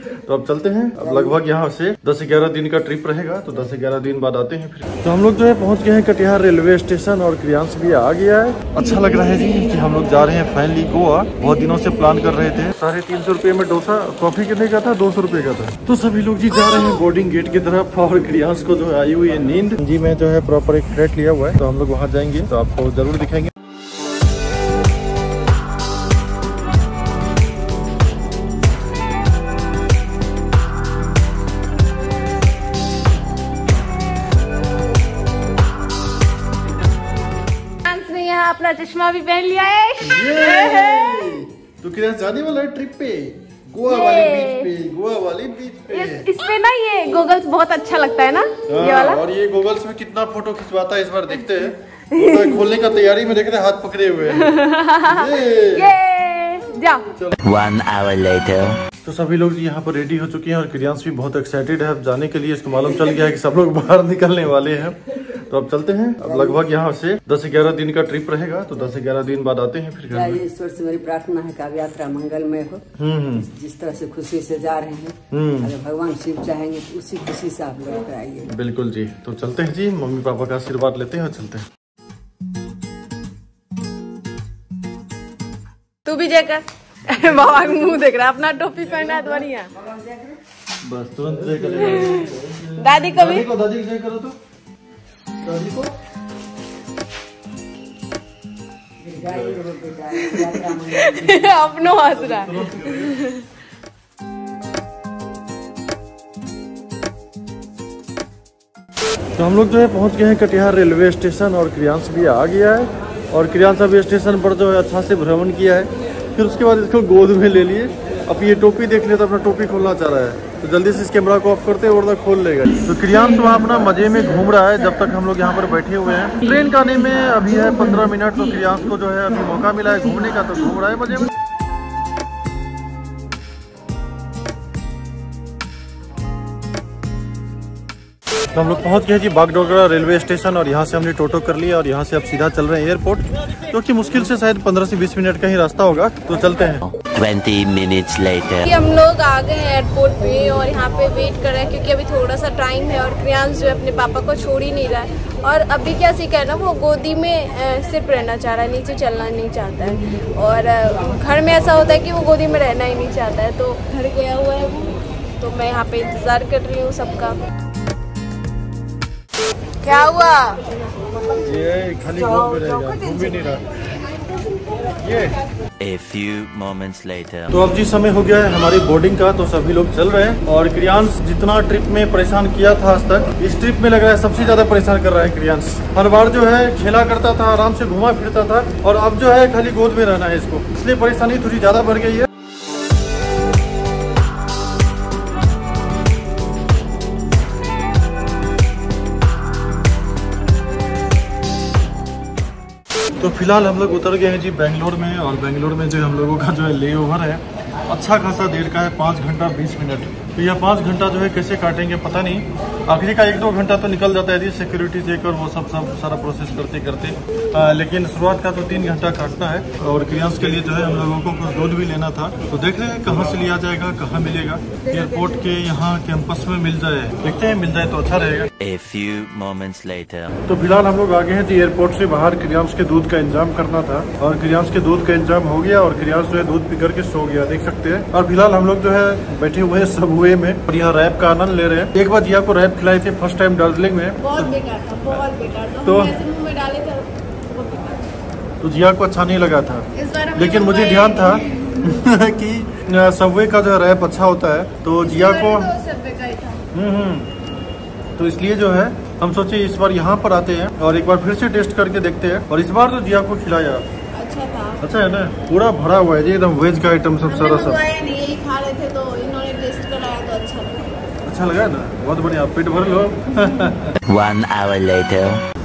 तो अब चलते हैं। अब लगभग यहाँ से 10-11 दिन का ट्रिप रहेगा, तो 10-11 दिन बाद आते हैं फिर। तो हम लोग जो है पहुँच गए हैं कटिहार रेलवे स्टेशन और क्रियांश भी आ गया है। अच्छा लग रहा है जी कि हम लोग जा रहे हैं फाइनली गोवा। बहुत दिनों से प्लान कर रहे थे। 350 रुपये में डोसा, कॉफी कितने का था? 200 रुपये का था। तो सभी लोग जी जा रहे हैं बोर्डिंग गेट की तरफ और क्रियांश को जो है आई हुई है नींद जी। मैं जो है प्रॉपर एक फ्लैट लिया हुआ है, तो हम लोग वहाँ जाएंगे तो आपको जरूर दिखाएंगे। अपना चश्मा भी पहन लिया है। तो क्या जाने वाला है ट्रिप पे, गोवा वाली बीच पे, गोवा वाली बीच पे। इस पे ना ये गोगल्स बहुत अच्छा लगता है ना, ये वाला। और ये गोगल्स में कितना फोटो खिंचवाता है इस बार देखते हैं। तो खोलने का तैयारी में देख रहे हाथ पकड़े हुए हैं। ये जा 1 hour later। तो सभी लोग यहाँ पर रेडी हो चुके हैं और क्रियांश भी बहुत एक्साइटेड है अब जाने के लिए। इसको मालूम चल गया है कि सब लोग बाहर निकलने वाले हैं। तो अब चलते हैं। अब लगभग यहाँ से 10-11 दिन का ट्रिप रहेगा, तो 10-11 दिन बाद आते हैं फिर। ईश्वर से मेरी प्रार्थना है कि यात्रा मंगलमय हो। जिस तरह से खुशी से जा रहे हैं, अगर भगवान शिव चाहेंगे तो उसी खुशी से आप लोग आइए। बिल्कुल जी। तो चलते हैं जी, मम्मी पापा का आशीर्वाद लेते हैं और चलते हैं। तू भी जयकर बाबा का मुंह देख रहा है, अपना टोपी पहना है बढ़िया। बस तुरंत जय करें। दादी को भी, दादी जय करो तो दादी को। अपनो हंस रहा है। तो हम लोग जो है पहुंच गए हैं कटिहार रेलवे स्टेशन और क्रियांश भी आ गया है। और क्रियांश अभी स्टेशन पर जो है अच्छा से भ्रमण किया है, फिर उसके बाद इसको गोद में ले लिए। अब ये टोपी देख लिया तो अपना टोपी खोलना चाह रहा है, तो जल्दी से इस कैमरा को ऑफ करते हैं और खोल लेगा। तो क्रियांश वहाँ अपना मजे में घूम रहा है जब तक हम लोग यहाँ पर बैठे हुए हैं। ट्रेन का आने में अभी है 15 मिनट, तो क्रियांश को जो है अभी मौका मिला है घूमने का, तो घूम रहा है मजे में। तो हम लोग पहुंच गए जी बागडोगरा रेलवे स्टेशन और यहाँ से हमने टोटो कर लिया और यहाँ से अब सीधा चल रहे हैं एयरपोर्ट, क्योंकि मुश्किल से शायद 15 से 20 मिनट का ही रास्ता होगा। तो चलते हैं। 20 minutes later। हम लोग आ गए हैं एयरपोर्ट पे और यहाँ पे वेट कर रहे हैं क्योंकि अभी थोड़ा सा टाइम है और क्रियांश जो है अपने पापा को छोड़ ही नहीं रहा है। और अभी क्या सीखा है ना, वो गोदी में सिर्फ रहना चाह रहा है, नीचे चलना नहीं चाहता है। और घर में ऐसा होता है कि वो गोदी में रहना ही नहीं चाहता है, तो घर गया हुआ है वो। तो मैं यहाँ पे इंतजार कर रही हूँ सबका। क्या हुआ? ये खाली गोद में रहेगा, घूम भी नहीं रहा ये। A few moments later। तो अब जी समय हो गया है हमारी बोर्डिंग का, तो सभी लोग चल रहे हैं। और क्रियांश जितना ट्रिप में परेशान किया था आज तक, इस ट्रिप में लग रहा है सबसे ज्यादा परेशान कर रहा है क्रियांश। हर बार जो है खेला करता था, आराम से घुमा फिरता था, और अब जो है खाली गोद में रहना है इसको, इसलिए परेशानी थोड़ी ज्यादा बढ़ गई है। तो फिलहाल हम लोग उतर गए हैं जी बेंगलोर में, और बेंगलोर में जो हम लोगों का जो है ले ओवर है अच्छा खासा देर का है, 5 घंटा 20 मिनट। तो यह 5 घंटा जो है कैसे काटेंगे पता नहीं। आखिरी का 1-2 घंटा तो निकल जाता है जी सिक्योरिटी चेक और वो सब सारा प्रोसेस करते करते, लेकिन शुरुआत का तो 3 घंटा काटना है। और क्रियांश के लिए जो है हम लोगों को कुछ दूध भी लेना था, तो देख रहे हैं कहाँ से लिया जाएगा, कहाँ मिलेगा। एयरपोर्ट के यहाँ कैंपस में मिल जाए, देखते हैं मिल जाए तो अच्छा रहेगा। A few moments later। तो फिलहाल हम लोग आ गए हैं जी एयरपोर्ट से बाहर। क्रियांश के दूध का इंतजाम करना था और क्रियांश के दूध का इंतजाम हो गया, और क्रियांश जो है दूध पी करके सो गया, देख सकते हैं। और फिलहाल हम लोग जो है बैठे हुए हैं सबवे में और यहाँ रैप का आनंद ले रहे हैं। एक बार जिया को रैप खिलाए थे फर्स्ट टाइम दार्जिलिंग में, बहुत बेकार था, बहुत बेकार था। तो मुंह में डाले थे, तो जिया को अच्छा नहीं लगा था, लेकिन मुझे ध्यान था कि सबवे का जो रैप अच्छा होता है, तो जिया को तो इसलिए जो है हम सोचे इस बार यहाँ पर आते हैं और एक बार फिर से टेस्ट करके देखते हैं। और इस बार तो जिया को खिलाया अच्छा था, अच्छा है ना, पूरा भरा हुआ है जी एकदम वेज का आइटम सब सारा सब। नहीं यही खा रहे थे तो इन्होंने टेस्ट कराया तो अच्छा लगा। अच्छा लगा ना, बहुत बढ़िया, पेट भर लो। 1 hour later।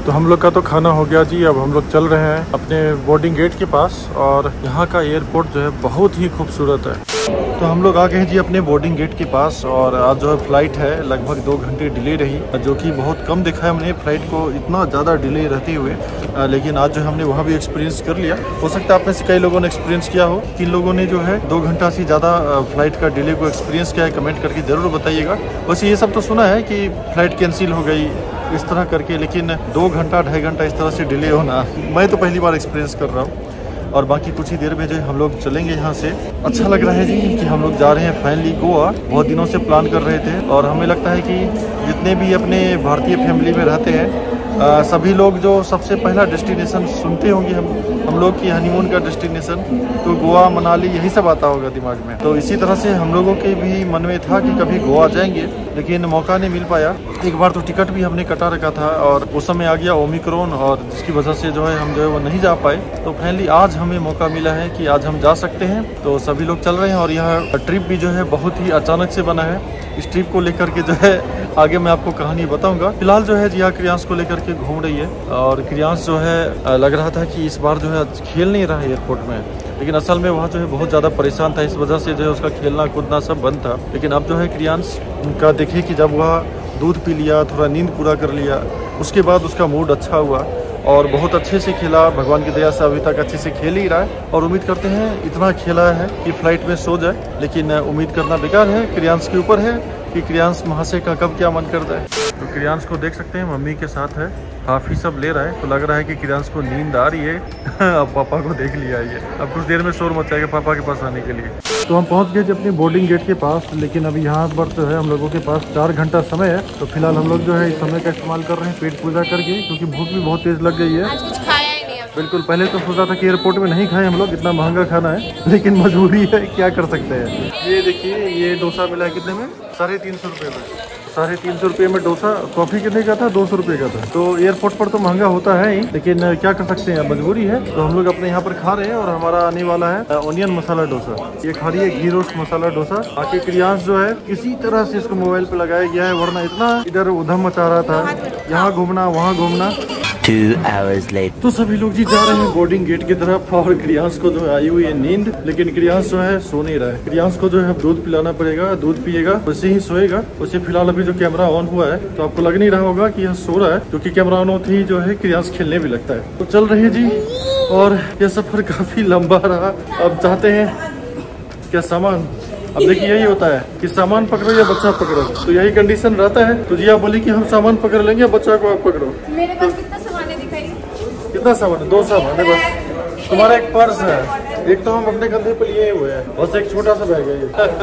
तो हम लोग का तो खाना हो गया जी। अब हम लोग चल रहे हैं अपने बोर्डिंग गेट के पास और यहाँ का एयरपोर्ट जो है बहुत ही खूबसूरत है। तो हम लोग आ गए हैं जी अपने बोर्डिंग गेट के पास और आज जो है फ्लाइट है लगभग 2 घंटे डिले रही, जो कि बहुत कम देखा है हमने फ्लाइट को इतना ज़्यादा डिले रहते हुए। लेकिन आज जो हमने वहाँ भी एक्सपीरियंस कर लिया। हो सकता है आप में से कई लोगों ने एक्सपीरियंस किया हो। 3 लोगों ने जो है 2 घंटा से ज़्यादा फ्लाइट का डिले को एक्सपीरियंस किया है, कमेंट करके ज़रूर बताइएगा। वैसे ये सब तो सुना है कि फ्लाइट कैंसिल हो गई इस तरह करके, लेकिन 2 घंटा 2.5 घंटा इस तरह से डिले होना मैं तो पहली बार एक्सपीरियंस कर रहा हूँ। और बाकी कुछ ही देर में जो हम लोग चलेंगे यहाँ से। अच्छा लग रहा है जी कि हम लोग जा रहे हैं फाइनली गोवा। बहुत दिनों से प्लान कर रहे थे और हमें लगता है कि जितने भी अपने भारतीय फैमिली में रहते हैं सभी लोग जो सबसे पहला डेस्टिनेशन सुनते होंगे हम लोग की हनीमून का डेस्टिनेशन, तो गोवा मनाली यही सब आता होगा दिमाग में। तो इसी तरह से हम लोगों के भी मन में था कि कभी गोवा जाएंगे, लेकिन मौका नहीं मिल पाया। एक बार तो टिकट भी हमने कटा रखा था और उस समय आ गया ओमिक्रॉन, और जिसकी वजह से जो है हम जो है वो नहीं जा पाए। तो फाइनली आज हमें मौका मिला है कि आज हम जा सकते हैं। तो सभी लोग चल रहे हैं और यह ट्रिप भी जो है बहुत ही अचानक से बना है। इस ट्रिप को लेकर के जो है आगे मैं आपको कहानी बताऊंगा। फिलहाल जो है जिया क्रियांश को लेकर के घूम रही है और क्रियांश जो है लग रहा था कि इस बार जो है खेल नहीं रहा है एयरपोर्ट में, लेकिन असल में वहाँ जो है बहुत ज़्यादा परेशान था। इस वजह से जो है उसका खेलना कूदना सब बंद था। लेकिन अब जो है क्रियांश का देखिए कि जब वह दूध पी लिया, थोड़ा नींद पूरा कर लिया, उसके बाद उसका मूड अच्छा हुआ और बहुत अच्छे से खेला। भगवान की दया से अभी तक अच्छे से खेल ही रहा है और उम्मीद करते हैं इतना खेला है कि फ्लाइट में सो जाए। लेकिन उम्मीद करना बेकार है, क्रियांश के ऊपर है कि क्रियांश महाशय का कब क्या मन करता है। तो क्रियांश को देख सकते हैं मम्मी के साथ है, काफ़ी सब ले रहा है। तो लग रहा है कि क्रियांश को नींद आ रही है। अब पापा को देख लिया ये, अब कुछ देर में शोर मचाएगा पापा के पास आने के लिए। तो हम पहुंच गए अपने बोर्डिंग गेट के पास, लेकिन अभी यहाँ पर जो है हम लोगों के पास 4 घंटा समय है। तो फिलहाल हम लोग जो है इस समय का इस्तेमाल कर रहे हैं पेट पूजा करके, क्योंकि भूख भी बहुत तेज लग गई है। आज कुछ खाया ही नहीं। बिल्कुल, पहले तो सोचा था कि एयरपोर्ट में नहीं खाएं हम लोग, इतना महंगा खाना है, लेकिन मजबूरी है, क्या कर सकते हैं। ये देखिए ये डोसा मिला है कितने में, 350 रुपये में। 350 रुपये में डोसा। कॉफ़ी कितने का था? 200 रुपये का था। तो एयरपोर्ट पर तो महंगा होता है ही, लेकिन क्या कर सकते हैं, मजबूरी है। तो हम लोग अपने यहाँ पर खा रहे हैं और हमारा आने वाला है ऑनियन मसाला डोसा। ये खा रही है घी रोस्ट मसाला डोसा। आके क्रियांश जो है किसी तरह से इसको मोबाइल पे लगाया गया है, वरना इतना इधर उधम मचा रहा था, यहाँ घूमना वहाँ घूमना। 2 hours later. तो सभी लोग जी जा रहे हैं बोर्डिंग गेट की तरफ और क्रियांश को जो है आई हुई है नींद, लेकिन क्रियांश जो है सो नहीं रहा है। क्रियांश को जो है दूध पिलाना पड़ेगा, दूध पिएगा वैसे ही सोएगा। वैसे फिलहाल अभी जो कैमरा ऑन हुआ है तो आपको लग नहीं रहा होगा कि यह सो रहा है, क्योंकि कैमरा ऑन होते ही जो है क्रियांश खेलने भी लगता है। तो चल रही है जी और यह सफर काफी लंबा रहा। अब चाहते हैं क्या सामान, अब देखिए यही होता है कि सामान पकड़ो या बच्चा पकड़ो, तो यही कंडीशन रहता है। तो जिया बोली कि हम सामान पकड़ लेंगे, बच्चा को आप पकड़ो। मेरे पास कितना सामान है दिखाइए। कितना सामान है? 2 सामान है बस। तुम्हारा एक पर्स है, एक तो हम अपने कंधे पर लिए हुए हैं, बस एक छोटा सा बैग है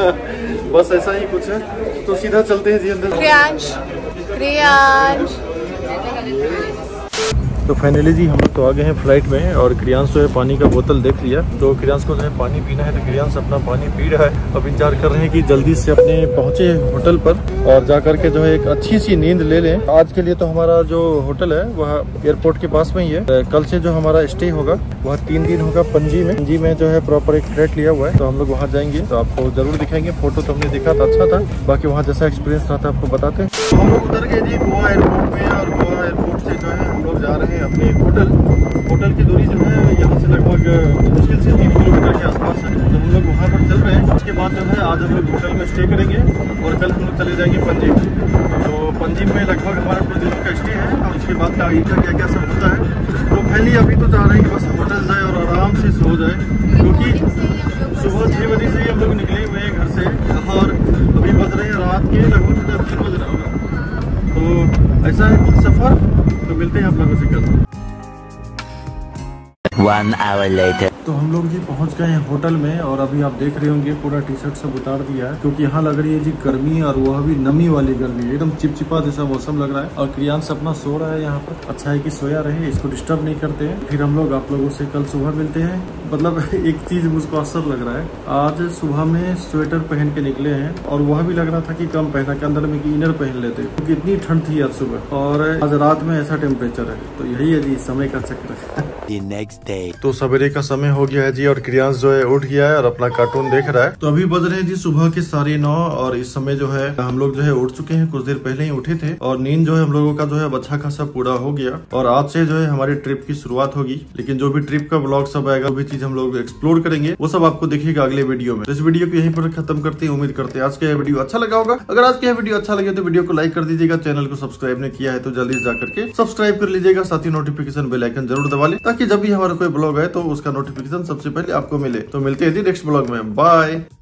ये। बस ऐसा ही कुछ है। तो सीधा चलते हैं जी अंदर। क्रियांश क्रियांश। तो फाइनली जी हम लोग तो आ गए हैं फ्लाइट में और क्रियांश जो है पानी का बोतल देख लिया। तो क्रियांश को जो है पानी पीना है, तो क्रियांश अपना पानी पी रहा है। अब इंतजार कर रहे हैं कि जल्दी से अपने पहुंचे होटल पर और जा करके जो है एक अच्छी सी नींद ले लें। आज के लिए तो हमारा जो होटल है वह एयरपोर्ट के पास में ही है। कल से जो हमारा स्टे होगा वह 3 दिन होगा पणजी में। पणजी में जो है प्रॉपर एक फ्लैट लिया हुआ है, तो हम लोग वहाँ जाएंगे तो आपको जरूर दिखाएंगे। फोटो तो हमने देखा था, अच्छा था। बाकी वहाँ जैसा एक्सपीरियंस रहा था आपको बताते हैं। तो हम लोग उतर गए जी गोवा एयरपोर्ट में और गोवा एयरपोर्ट से जो है हम लोग जा रहे हैं अपने होटल की दूरी जो है यहाँ से लगभग मुश्किल से 3 किलोमीटर के आसपास है। तो हम लोग वहाँ पर चल रहे हैं। उसके बाद जो है आज हम लोग होटल में स्टे करेंगे और कल हम लोग चले जाएंगे पणजी। तो पणजी में लगभग हमारा 2 दिन का स्टे है और उसके बाद का आगे का क्या क्या सब होता है। तो पहले अभी तो जा रहे हैं कि बस होटल जाए और आराम से सो जाए, क्योंकि सुबह 6 बजे से ही हम लोग निकले हुए हैं घर से और अभी बज रहे हैं रात के लगभग 3 बज रहा होगा। तो ऐसा है कुछ सफर। तो मिलते हैं आप लोगों से कल। 1 hour later. तो हम लोग जी पहुंच गए हैं होटल में और अभी आप देख रहे होंगे पूरा टी शर्ट सब उतार दिया है, क्योंकि यहाँ लग रही है जी गर्मी और वह भी नमी वाली गर्मी, एकदम चिपचिपा जैसा मौसम लग रहा है। और क्रियांश अपना सो रहा है यहाँ पर। अच्छा है कि सोया रहे, इसको डिस्टर्ब नहीं करते हैं। फिर हम लोग आप लोगों से कल सुबह मिलते हैं। मतलब एक चीज मुझको असर लग रहा है, आज सुबह में स्वेटर पहन के निकले हैं और वह भी लग रहा था कि कम पहना के अंदर में कि इनर पहन लेते, क्योंकि इतनी ठंड थी आज सुबह और आज रात में ऐसा टेम्परेचर है। तो यही है जी समय का चक्र। The next day. तो सवेरे का समय हो गया है जी और क्रियांश जो है उठ गया है और अपना कार्टून देख रहा है। तो अभी बज रहे हैं जी सुबह के 9:30 और इस समय जो है हम लोग जो है उठ चुके हैं, कुछ देर पहले ही उठे थे और नींद जो है हम लोगों का जो है अच्छा खासा पूरा हो गया। और आज से जो है हमारी ट्रिप की शुरुआत होगी, लेकिन जो भी ट्रिप का ब्लॉग सब आएगा वो भी चीज हम लोग एक्सप्लोर करेंगे, वो सब आपको देखिएगा अगले वीडियो में। तो इस वीडियो को यहीं पर खत्म करते हैं। उम्मीद करते हैं आज का यह वीडियो अच्छा लगा होगा। अगर आज का यह वीडियो अच्छा लगे तो वीडियो को लाइक कर दीजिएगा, चैनल को सब्सक्राइब नहीं किया है तो जल्दी जाकर के सब्सक्राइब कर लीजिएगा, साथ ही नोटिफिकेशन बेल आइकन जरूर दबा लें ताकि जब भी हमारा कोई ब्लॉग आए तो उसका नोटिफिकेशन सबसे पहले आपको मिले। तो मिलते हैं जी नेक्स्ट ब्लॉग में, बाय।